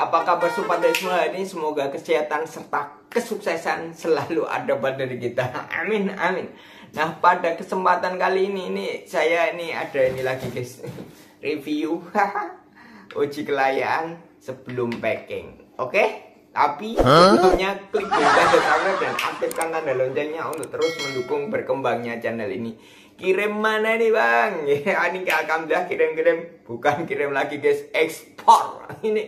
Apa kabar Sobat Esmol hari ini? Semoga kesehatan serta kesuksesan selalu ada pada diri kita. Amin, amin. Nah, pada kesempatan kali ini saya ada ini lagi guys. Review uji kelayaan sebelum packing. Oke? Tapi sebelumnya klik tombol subscribe dan aktifkan tanda loncengnya untuk terus mendukung berkembangnya channel ini. Kirim mana nih bang? Ya, ini alhamdulillah kirim-kirim. Bukan kirim lagi guys, ekspor.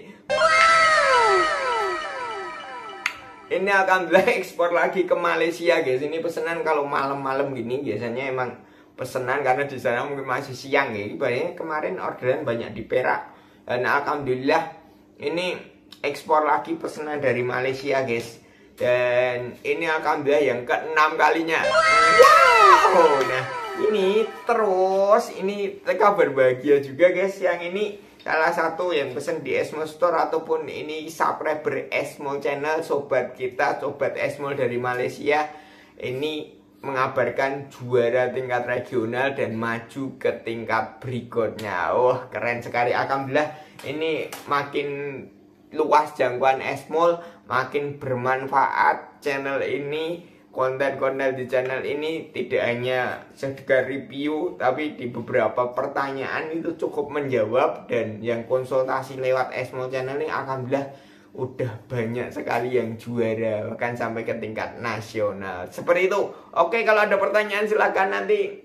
Ini alhamdulillah ekspor lagi ke Malaysia guys. Ini pesanan kalau malam-malam gini biasanya emang pesanan karena di sana mungkin masih siang ya. Banyak kemarin orderan banyak di Perak. Dan alhamdulillah ini ekspor lagi pesanan dari Malaysia guys. Dan ini alhamdulillah yang ke-6 kalinya. Wow. Nah, ini terus ini kabar bahagia juga guys. Yang ini salah satu yang pesen di Esmol Store ataupun ini subscriber Esmol Channel, sobat kita, sobat Esmol dari Malaysia, ini mengabarkan juara tingkat regional dan maju ke tingkat berikutnya. Wah, keren sekali. Alhamdulillah ini makin luas jangkauan Esmol, makin bermanfaat channel ini. Konten-konten di channel ini tidak hanya sekedar review, tapi di beberapa pertanyaan itu cukup menjawab. Dan yang konsultasi lewat Esmol Channel ini alhamdulillah udah banyak sekali yang juara, bahkan sampai ke tingkat nasional. Seperti itu. Oke, kalau ada pertanyaan silahkan nanti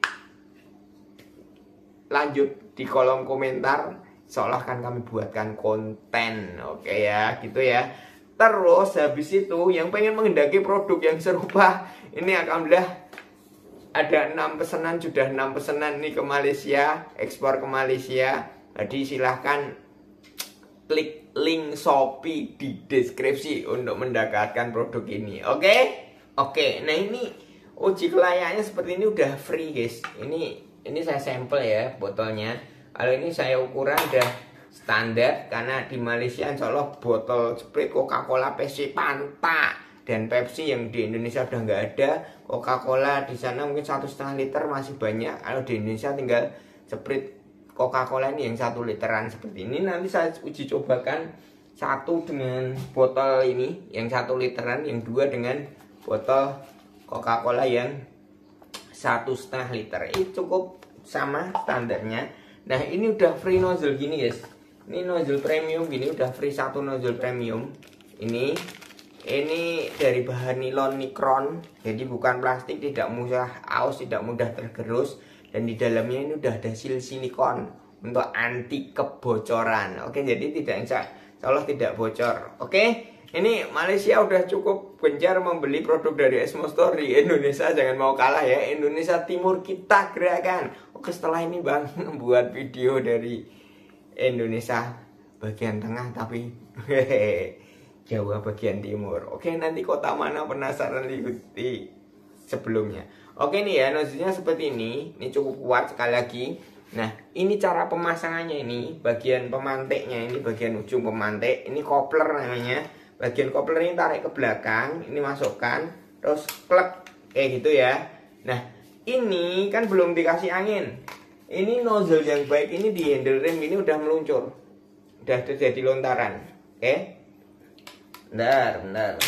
lanjut di kolom komentar. Seolah kan kami buatkan konten. Oke ya, gitu ya. Terus habis itu yang pengen menghendaki produk yang serupa, ini alhamdulillah ada 6 pesanan, sudah 6 pesanan nih ke Malaysia, ekspor ke Malaysia. Jadi silahkan klik link Shopee di deskripsi untuk mendapatkan produk ini. Oke, nah ini uji kelayakannya seperti ini udah free guys. Ini saya sampel ya botolnya. Kalau ini saya ukuran udah standar karena di Malaysia insya Allah botol Sprite, Coca-Cola, Pepsi, Fanta dan Pepsi yang di Indonesia udah nggak ada. Coca-Cola di sana mungkin 1,5 liter masih banyak. Kalau di Indonesia tinggal Sprite, Coca-Cola ini yang 1 literan seperti ini. Nanti saya uji cobakan satu dengan botol ini yang 1 literan, yang dua dengan botol Coca-Cola yang 1,5 liter. Ini cukup sama standarnya. Nah, ini udah free nozzle gini guys. Ini nozzle premium gini, udah free satu nozzle premium. Ini dari bahan nilon Nikron, jadi bukan plastik, tidak mudah aus, tidak mudah tergerus. Dan di dalamnya ini udah ada silikon untuk anti kebocoran. Oke, jadi insya Allah tidak bocor. Oke, ini Malaysia udah cukup gencar membeli produk dari Esmol Store di Indonesia. Jangan mau kalah ya, Indonesia Timur kita gerakan. Oke, setelah ini bang buat video dari Indonesia bagian tengah tapi Jawa bagian timur. Oke, nanti kota mana penasaran ikuti sebelumnya. Oke nih ya, nozzle-nya seperti ini. Ini cukup kuat sekali lagi. Nah, ini cara pemasangannya ini. Bagian pemantiknya ini, bagian ujung pemantik. Ini coupler namanya. Bagian coupler ini tarik ke belakang. Ini masukkan. Terus klek. Kayak gitu ya. Nah, ini kan belum dikasih angin. Ini nozzle yang baik ini di handle rem ini udah meluncur. Udah terjadi lontaran. Oke. Bentar.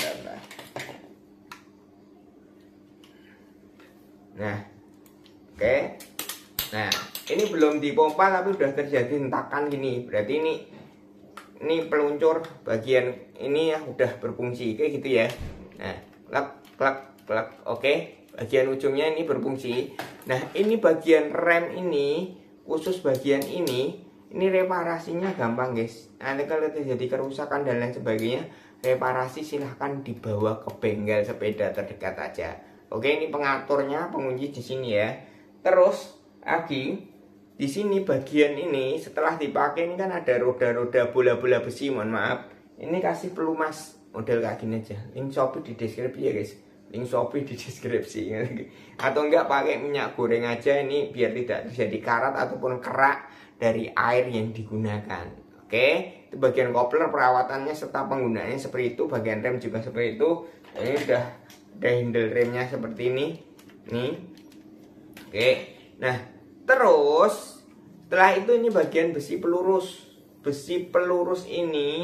Nah. Oke. Nah, ini belum dipompa tapi udah terjadi hentakan gini. Berarti ini peluncur bagian ini ya udah berfungsi kayak gitu ya. Nah, klak. Oke. Bagian ujungnya ini berfungsi. Nah, ini bagian rem ini, khusus bagian ini reparasinya gampang guys. Nanti kalau terjadi kerusakan dan lain sebagainya, reparasi silahkan dibawa ke bengkel sepeda terdekat aja. Oke, ini pengaturnya, pengunci di sini ya. Terus lagi di sini bagian ini setelah dipakai ini kan ada roda-roda bola-bola besi, mohon maaf. Ini kasih pelumas model kayak gini aja. Link Shopee di deskripsi ya guys. Link Shopee di deskripsi. Atau enggak pakai minyak goreng aja ini biar tidak terjadi karat ataupun kerak dari air yang digunakan. Oke, itu bagian coupler perawatannya serta penggunaannya seperti itu. Bagian rem juga seperti itu. Ini udah ada handle remnya seperti ini. Nih. Oke. Nah, terus setelah itu ini bagian besi pelurus. Besi pelurus ini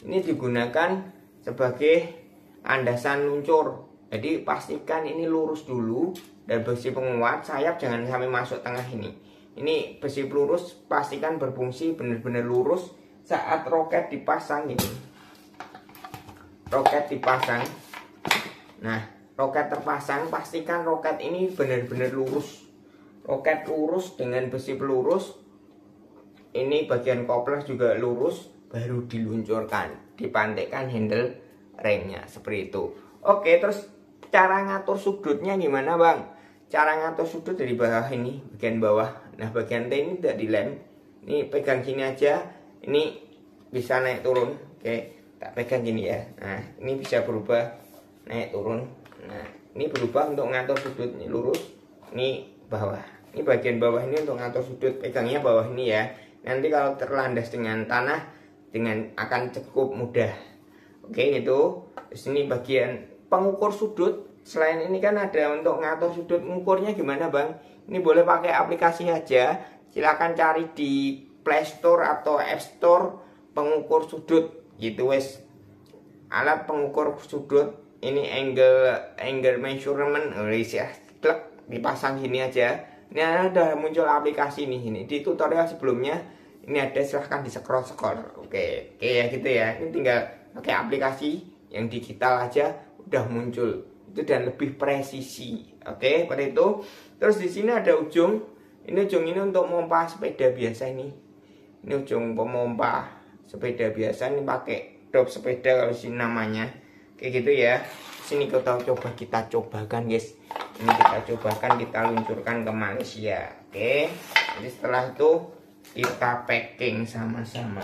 ini digunakan sebagai landasan luncur. Jadi pastikan ini lurus dulu, dan besi penguat sayap jangan sampai masuk tengah ini. Ini besi pelurus pastikan berfungsi benar-benar lurus saat roket dipasang ini. Roket dipasang. Nah, roket terpasang, pastikan roket ini benar-benar lurus. Roket lurus dengan besi pelurus. Ini bagian kopler juga lurus, baru diluncurkan, dipantekkan handle remnya seperti itu. Oke, terus cara ngatur sudutnya gimana, Bang? Cara ngatur sudut dari bawah ini, bagian bawah. Nah, bagian T ini tidak dilem. Ini pegang gini aja, ini bisa naik turun. Oke, tak pegang gini ya. Nah, ini bisa berubah naik turun. Nah, ini berubah untuk ngatur sudut. Ini lurus, ini bawah. Ini bagian bawah ini untuk ngatur sudut, pegangnya bawah ini ya. Nanti kalau terlandas dengan tanah, akan cukup mudah. Oke, itu. Di sini bagian pengukur sudut. Selain ini kan ada untuk ngatur sudut, ngukurnya gimana, Bang? Ini boleh pakai aplikasi aja. Silahkan cari di Play Store atau App Store pengukur sudut gitu wes. Alat pengukur sudut. Ini angle measurement, ya, klik dipasang gini aja. Ini ada muncul aplikasi nih, ini di tutorial sebelumnya ini ada, silahkan di scroll. Oke ya gitu ya. Ini tinggal pakai aplikasi yang digital aja udah muncul itu dan lebih presisi. Oke, seperti itu. Terus di sini ada ujung. Ini ujung ini untuk memompa sepeda biasa ini. Ini ujung pemompa sepeda biasa, ini pakai drop sepeda kalau sini namanya. Kayak gitu ya. Sini kita cobakan guys. Ini kita cobakan, kita luncurkan ke Malaysia. Oke. Jadi setelah itu kita packing sama-sama.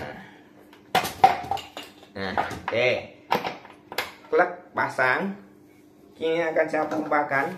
Nah, oke. Klik pasang. Ini akan saya pompakan.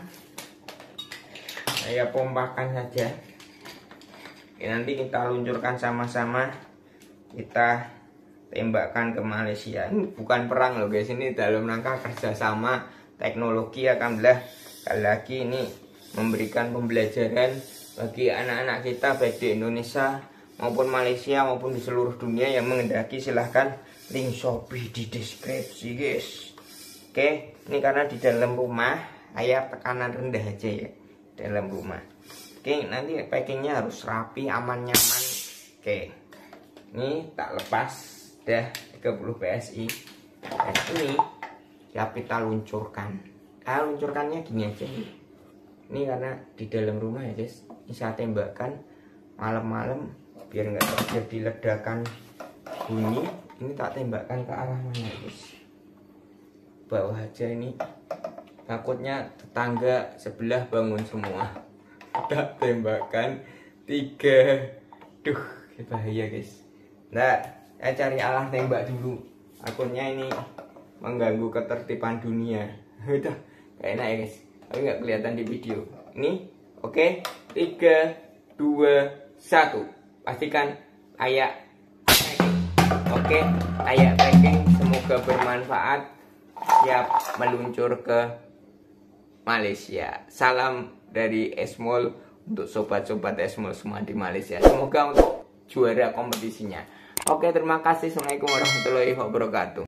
Saya pompakan saja. Oke, nanti kita luncurkan sama-sama. Kita tembakkan ke Malaysia. Ini bukan perang loh guys, ini dalam rangka kerjasama teknologi. Alhamdulillah, sekali lagi ini memberikan pembelajaran bagi anak-anak kita baik di Indonesia maupun Malaysia maupun di seluruh dunia yang mengendaki. Silahkan link Shopee di deskripsi guys. Oke, ini karena di dalam rumah, saya tekanan rendah aja ya, dalam rumah. Oke, nanti packingnya harus rapi, aman, nyaman. Oke, ini tak lepas. Udah 30 PSI. Dan ini siap kita luncurkan. Luncurkannya gini aja nih. Ini karena di dalam rumah ya guys. Ini saya tembakkan malam-malam biar nggak terjadi ledakan bunyi. Ini tak tembakkan ke arah mana guys? Bawah aja ini. Takutnya tetangga sebelah bangun semua. Udah tembakan 3. Duh, bahaya guys. Nah, saya cari alat tembak dulu. Takutnya ini mengganggu ketertiban dunia. Udah, gak enak ya guys. Tapi nggak kelihatan di video. Ini, oke. 3, 2, 1. Pastikan layak packing. Oke, layak packing. Semoga bermanfaat. Siap meluncur ke Malaysia. Salam dari Esmol untuk sobat-sobat Esmol semua di Malaysia. Semoga untuk juara kompetisinya. Oke, terima kasih. Assalamualaikum warahmatullahi wabarakatuh.